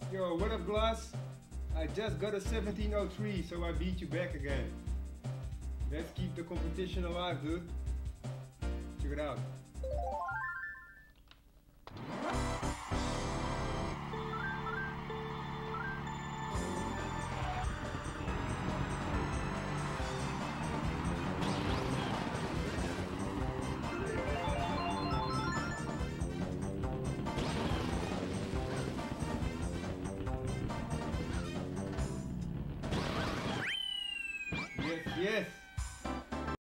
Yo, what up, Glass? I just got a 1703, so I beat you back again. Let's keep the competition alive, dude. Check it out.